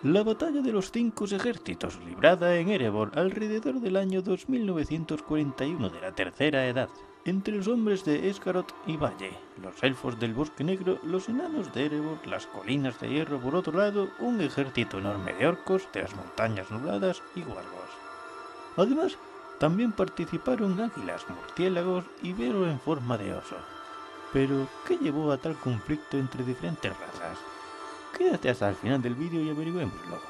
La batalla de los 5 ejércitos, librada en Erebor alrededor del año 2941 de la Tercera Edad, entre los hombres de Esgaroth y Valle, los elfos del Bosque Negro, los enanos de Erebor, las colinas de hierro por otro lado, un ejército enorme de orcos de las montañas nubladas y guargos. Además, también participaron águilas, murciélagos y Beor en forma de oso. Pero, ¿qué llevó a tal conflicto entre diferentes razas? Quédate hasta el final del vídeo y averigüémoslo.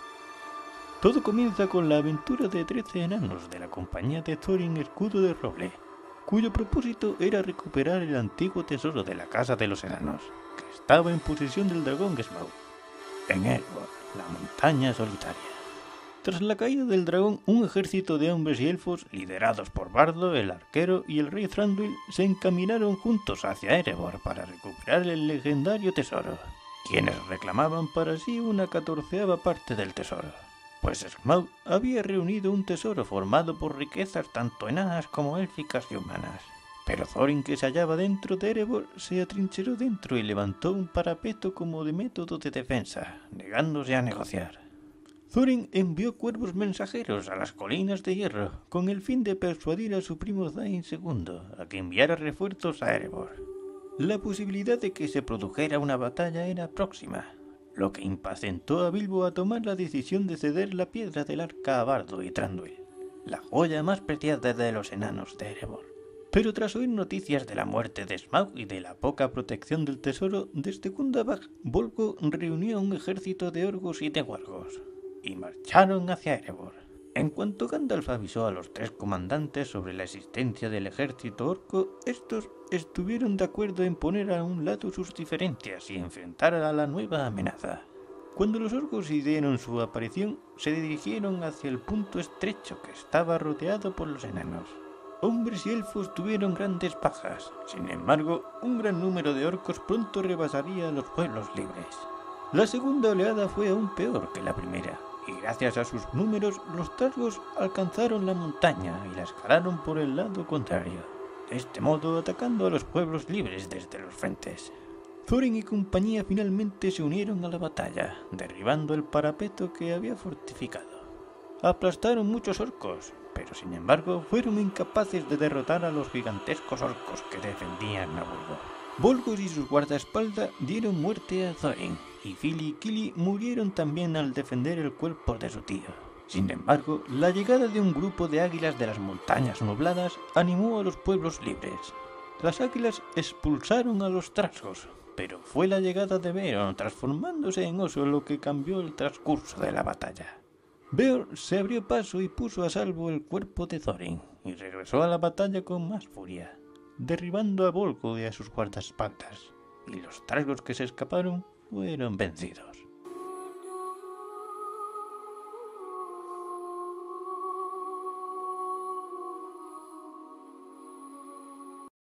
Todo comienza con la aventura de 13 enanos de la compañía de Thorin Escudo de Roble, cuyo propósito era recuperar el antiguo tesoro de la Casa de los Enanos, que estaba en posesión del dragón Smaug, en Erebor, la montaña solitaria. Tras la caída del dragón, un ejército de hombres y elfos, liderados por Bardo, el arquero y el rey Thranduil, se encaminaron juntos hacia Erebor para recuperar el legendario tesoro, quienes reclamaban para sí una 14ª parte del tesoro, pues Smaug había reunido un tesoro formado por riquezas tanto enanas como élficas y humanas. Pero Thorin, que se hallaba dentro de Erebor, se atrincheró dentro y levantó un parapeto como de método de defensa, negándose a negociar. Thorin envió cuervos mensajeros a las colinas de hierro, con el fin de persuadir a su primo Dain II a que enviara refuerzos a Erebor. La posibilidad de que se produjera una batalla era próxima, lo que impacientó a Bilbo a tomar la decisión de ceder la piedra del arca a Bardo y Thranduil, la joya más preciada de los enanos de Erebor. Pero tras oír noticias de la muerte de Smaug y de la poca protección del tesoro, desde Gundabad, Bolgo reunió un ejército de orcos y de wargos, y marcharon hacia Erebor. En cuanto Gandalf avisó a los 3 comandantes sobre la existencia del ejército orco, estos estuvieron de acuerdo en poner a un lado sus diferencias y enfrentar a la nueva amenaza. Cuando los orcos hicieron su aparición, se dirigieron hacia el punto estrecho que estaba rodeado por los enanos. Hombres y elfos tuvieron grandes bajas, sin embargo, un gran número de orcos pronto rebasaría a los pueblos libres. La segunda oleada fue aún peor que la primera, y gracias a sus números, los Trasgos alcanzaron la montaña y la escalaron por el lado contrario, de este modo atacando a los pueblos libres desde los frentes. Thorin y compañía finalmente se unieron a la batalla, derribando el parapeto que había fortificado. Aplastaron muchos orcos, pero sin embargo fueron incapaces de derrotar a los gigantescos orcos que defendían a Bolgo. Bolgos y sus guardaespaldas dieron muerte a Thorin, y Fili y Kili murieron también al defender el cuerpo de su tío. Sin embargo, la llegada de un grupo de águilas de las montañas nubladas animó a los pueblos libres. Las águilas expulsaron a los Trasgos, pero fue la llegada de Beorn transformándose en oso lo que cambió el transcurso de la batalla. Beorn se abrió paso y puso a salvo el cuerpo de Thorin, y regresó a la batalla con más furia, derribando a Bolgo y a sus guardaespaldas, y los Trasgos que se escaparon fueron vencidos.